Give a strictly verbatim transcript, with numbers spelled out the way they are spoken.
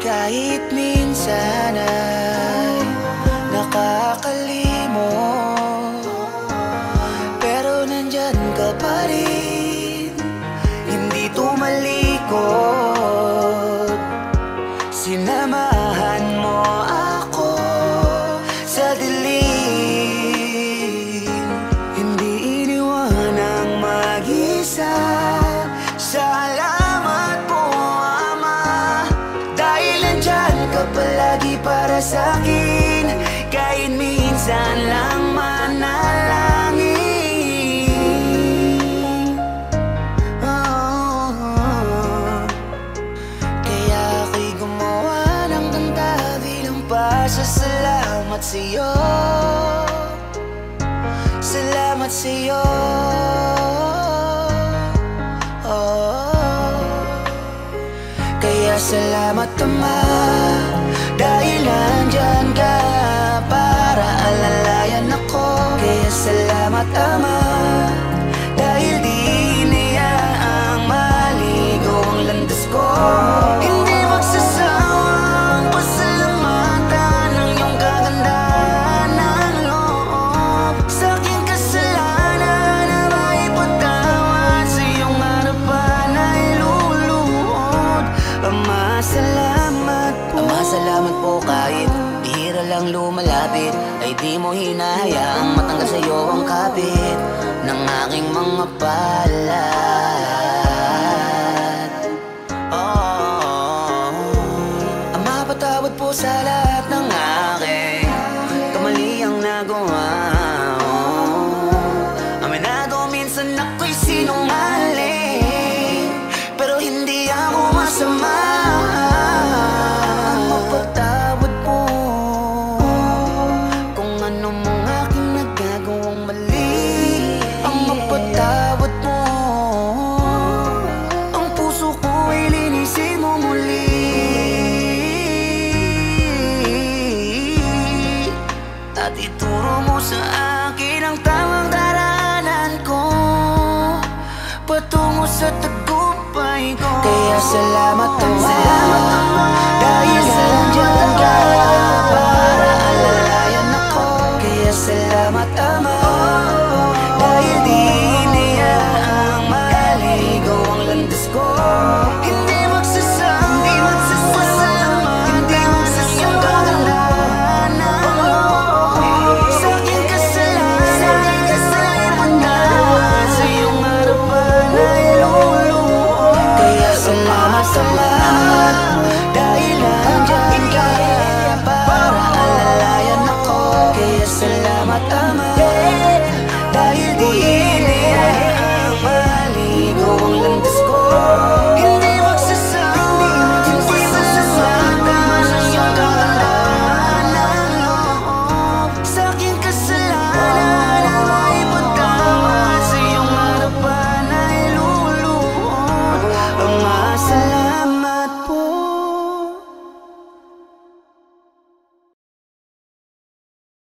Kahit minsan ay nakakalimot, pero nandyan ka pa rin, hindi tumalikod. Sinamahan mo ako sa dilim, hindi iniwanang mag-isa. Salamat po, Ama, dahil nandyan ka palagi para sa'kin, kahit minsan lang manalangin. Oh, kaya ako'y gumawa ng kanta bilang pasasalamat sa'yo. Salamat sa'yo. Kaya salamat, Ama, dahil nandyan ka para alalayan ako. Kaya salamat, Ama, dahil di hinayaang maligo ang landas ko. Hindi magsasawang pasalamatan ang iyong kagandahan ng loob. Sa aking kasalanan na maipatawad, sa iyong harapan ay luluhod. Ama, salamat po. Ama, salamat po, kahit bihira lang lumalapit, ay di mo hinahayaang matanggal sa'yo ang kapit ng aking mga palad. Oh, Ama, patawad po sa lahat ng aking kamali ang nagawa. Oh, aminado minsan ako'y sinungaling, pero hindi ako masama. Mapatawad po kung ano mong aking nagagawang mali. Ang mapatawad mo, ang puso ko ay linisin mo muli, at ituro mo sa akin ang tamang daranan ko patungo sa tagumpay ko. Kaya salamat,